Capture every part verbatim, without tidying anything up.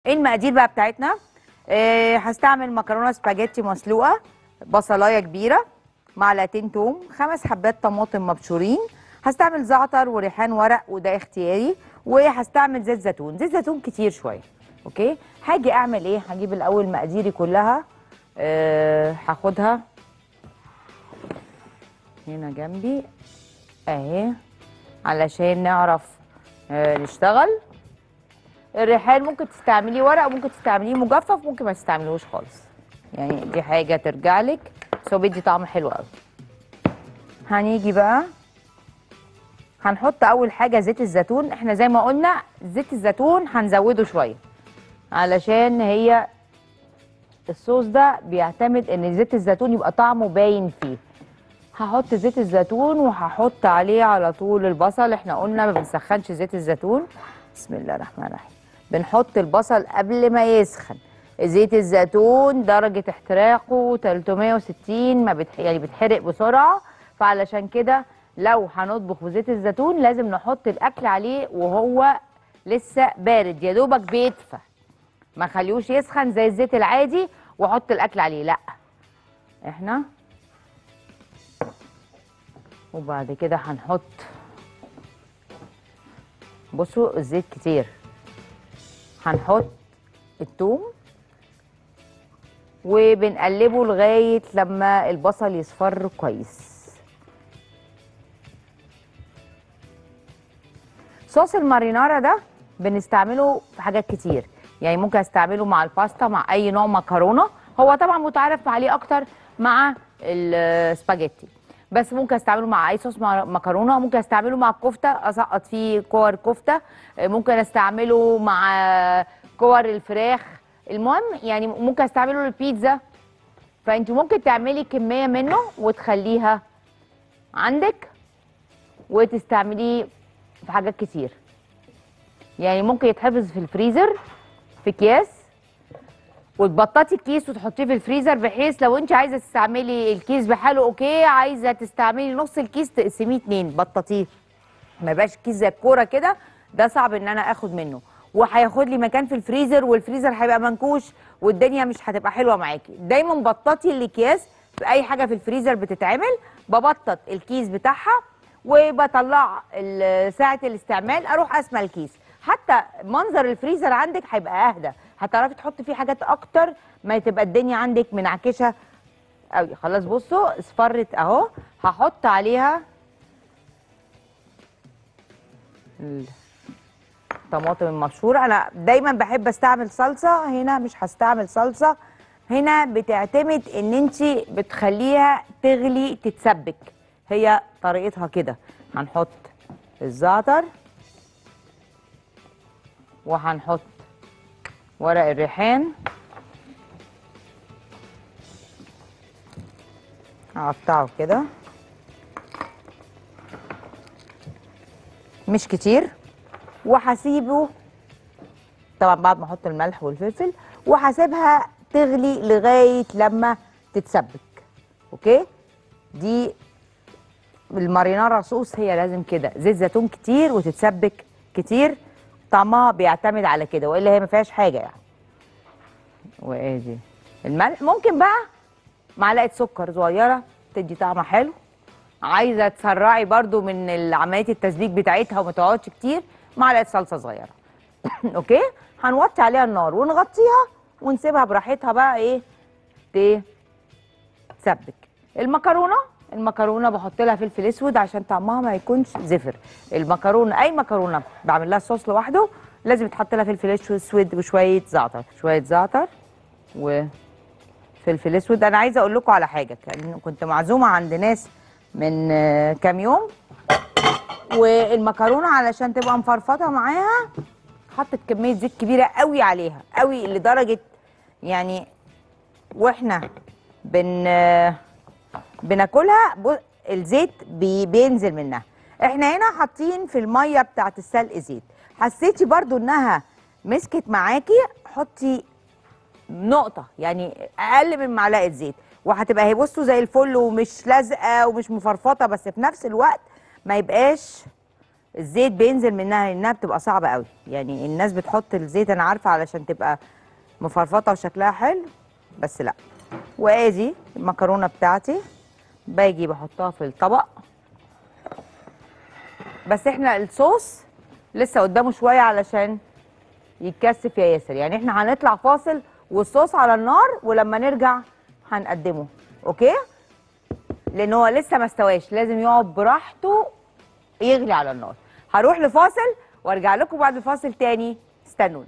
ايه المقادير بقى بتاعتنا؟ إيه، هستعمل مكرونه سباجيتي مسلوقه، بصلايه كبيره، معلقتين توم، خمس حبات طماطم مبشورين، هستعمل زعتر وريحان ورق وده اختياري، وهستعمل زيت زيتون، زيت زيتون كتير شويه. اوكي، هاجي اعمل ايه؟ هجيب الاول مقاديري كلها. إيه، هاخدها هنا جنبي اهي علشان نعرف آه، نشتغل. الريحان ممكن تستعمليه ورق وممكن تستعمليه مجفف، ممكن ما تستعملوش خالص، يعني دي حاجه ترجع لك، بس هو بيدي طعم حلو قوي. هنيجي بقى هنحط اول حاجه زيت الزيتون. احنا زي ما قلنا زيت الزيتون هنزوده شويه علشان هي الصوص ده بيعتمد ان زيت الزيتون يبقى طعمه باين فيه. هحط زيت الزيتون وهحط عليه على طول البصل. احنا قلنا ما بنسخنش زيت الزيتون. بسم الله الرحمن الرحيم. بنحط البصل قبل ما يسخن. زيت الزيتون درجة احتراقه ثلاثمائة وستين، ما بتح... يعني بتحرق بسرعة، فعلشان كده لو هنطبخ بزيت الزيتون لازم نحط الأكل عليه وهو لسه بارد، يا دوبك بيدفى، ما خليهوش يسخن زي الزيت العادي واحط الأكل عليه، لا. احنا وبعد كده هنحط، بصوا الزيت كتير، هنحط الثوم وبنقلبه لغايه لما البصل يصفر كويس. صوص المارينارا ده بنستعمله في حاجات كتير، يعني ممكن استعمله مع الباستا، مع اي نوع مكرونه. هو طبعا متعارف عليه اكتر مع السباجيتي، بس ممكن استعمله مع اي صوص مكرونه. ممكن استعمله مع الكفته، اسقط فيه كور كفته. ممكن استعمله مع كور الفراخ. المهم يعني ممكن استعمله للبيتزا. فانت ممكن تعملي كميه منه وتخليها عندك وتستعمليه في حاجات كتير. يعني ممكن يتحفظ في الفريزر في اكياس، وتبططي الكيس وتحطيه في الفريزر، بحيث لو انت عايزه تستعملي الكيس بحاله اوكي، عايزه تستعملي نص الكيس تقسميه اتنين، بططيه، ما يبقاش كيس زي الكوره كده، ده صعب ان انا اخد منه، وهياخد لي مكان في الفريزر، والفريزر هيبقى منكوش والدنيا مش هتبقى حلوه معاكي. دايما بططي الاكياس في اي حاجه في الفريزر بتتعمل، ببطط الكيس بتاعها وبطلع ساعه الاستعمال اروح اسمى الكيس، حتى منظر الفريزر عندك هيبقى اهدى، هتعرفي تحطي فيه حاجات اكتر، ما تبقى الدنيا عندك منعكشه قوي. خلاص بصوا اصفرت اهو، هحط عليها الطماطم المبشوره. انا دايما بحب استعمل صلصه، هنا مش هستعمل صلصه، هنا بتعتمد ان انت بتخليها تغلي تتسبك، هي طريقتها كده. هنحط الزعتر وهنحط ورق الريحان، هقطعه كده مش كتير، وهسيبه طبعا بعد ما احط الملح والفلفل، وهسيبها تغلي لغايه لما تتسبك. اوكي، دي المارينارا صوص هي لازم كده، زيت زيتون كتير وتتسبك كتير، طعمها بيعتمد على كده، والا هي ما فيهاش حاجه يعني. وادي الملح، ممكن بقى معلقه سكر صغيره تدي طعم حلو. عايزه تسرعي برضو من عمليه التسبيك بتاعتها وما تقعدش كتير، معلقه صلصه صغيره. اوكي، هنوطي عليها النار ونغطيها ونسيبها براحتها بقى ايه تسبك. المكرونه المكرونه بحط لها فلفل اسود عشان طعمها ما يكونش زفر. المكرونه اي مكرونه بعمل لها صوص لوحده لازم يتحط لها فلفل اسود وشويه زعتر، شويه زعتر وفلفل اسود. انا عايزه اقول لكم على حاجه، كنت معزومه عند ناس من كام يوم، والمكرونه علشان تبقى مفرفطه معاها حطت كميه زيت كبيره قوي عليها قوي، لدرجه يعني واحنا بن بناكلها الزيت بي بينزل منها. احنا هنا حاطين في الميه بتاعت السلق زيت، حسيتي برضو انها مسكت معاكي حطي نقطه، يعني اقل من معلقه زيت، وهتبقى هي بصوا زي الفل ومش لازقه ومش مفرفطه، بس في نفس الوقت ما يبقاش الزيت بينزل منها لانها بتبقى صعبه قوي. يعني الناس بتحط الزيت انا عارفه علشان تبقى مفرفطه وشكلها حلو، بس لا. وادي المكرونه بتاعتي باجي بحطها في الطبق. بس احنا الصوص لسه قدامه شويه علشان يتكثف يا ياسر. يعني احنا هنطلع فاصل والصوص على النار، ولما نرجع هنقدمه. اوكي؟ لان هو لسه ما استواش، لازم يقعد براحته يغلي على النار. هروح لفاصل وارجع لكم بعد الفاصل تاني، استنونا.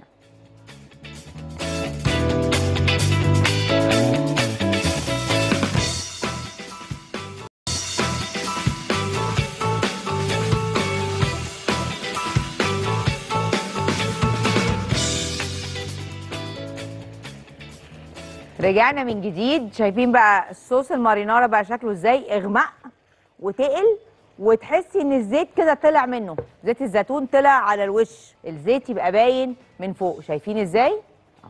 رجعنا من جديد. شايفين بقى الصوص المارينارا بقى شكله ازاي؟ اغمق وتقل، وتحسي ان الزيت كده طلع منه، زيت الزيتون طلع على الوش، الزيت يبقى باين من فوق. شايفين ازاي؟ اهو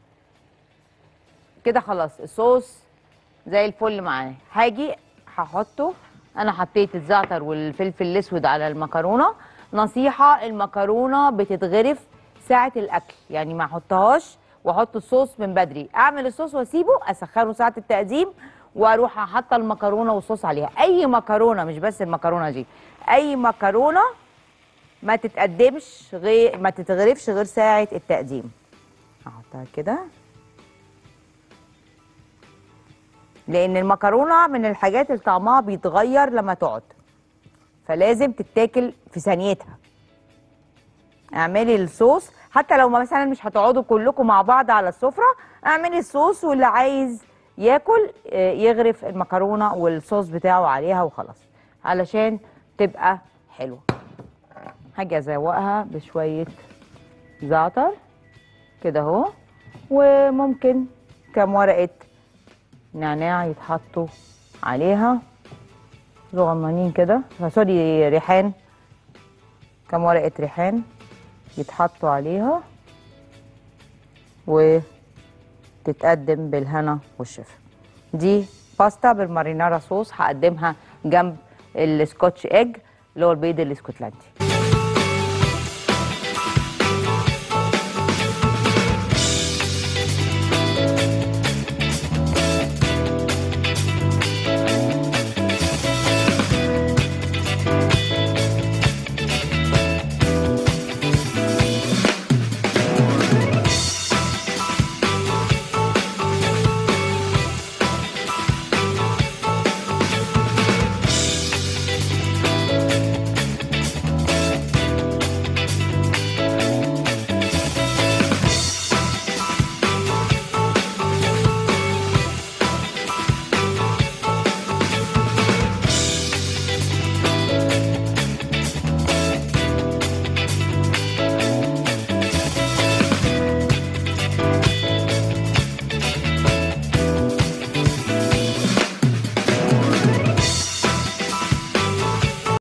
كده خلاص الصوص زي الفل معانا. هاجي هحطه. انا حطيت الزعتر والفلفل الاسود على المكرونه. نصيحه، المكرونه بتتغرف ساعه الاكل، يعني ما احطهاش واحط الصوص من بدري. اعمل الصوص واسيبه اسخنه ساعه التقديم، واروح حاطه المكرونه والصوص عليها. اي مكرونه، مش بس المكرونه دي، اي مكرونه ما تتقدمش غير ما تتغرفش غير ساعه التقديم. احطها كده، لان المكرونه من الحاجات اللي طعمها بيتغير لما تقعد، فلازم تتاكل في ثانيتها. اعملي الصوص حتى لو مثلا مش هتقعدوا كلكم مع بعض على السفره، اعملي الصوص واللي عايز ياكل يغرف المكرونه والصوص بتاعه عليها وخلاص، علشان تبقى حلوه. هاجي ازوقها بشويه زعتر كده اهو، وممكن كام ورقه نعناع يتحطوا عليها صغننين كده، سوري ريحان، كام ورقه ريحان يتحطوا عليها وتتقدم بالهنا والشفا. دي باستا بالمارينارا صوص، هقدمها جنب السكوتش ايج اللي هو البيض الاسكتلندي.